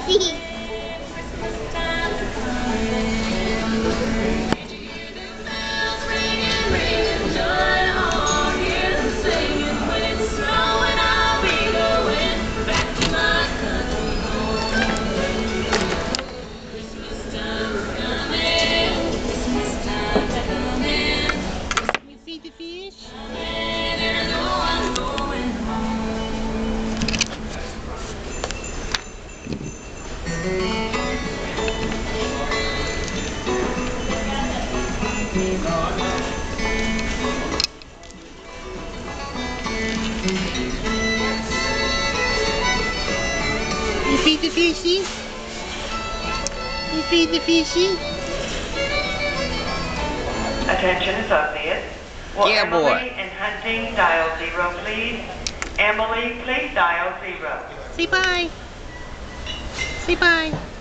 See? You feed the fish? You feed the fishy? You feed the fishy? Attention associates. Will Yeah, boy. Emily and Hunting dial 0, please? Emily, please dial 0. Say bye. Say bye.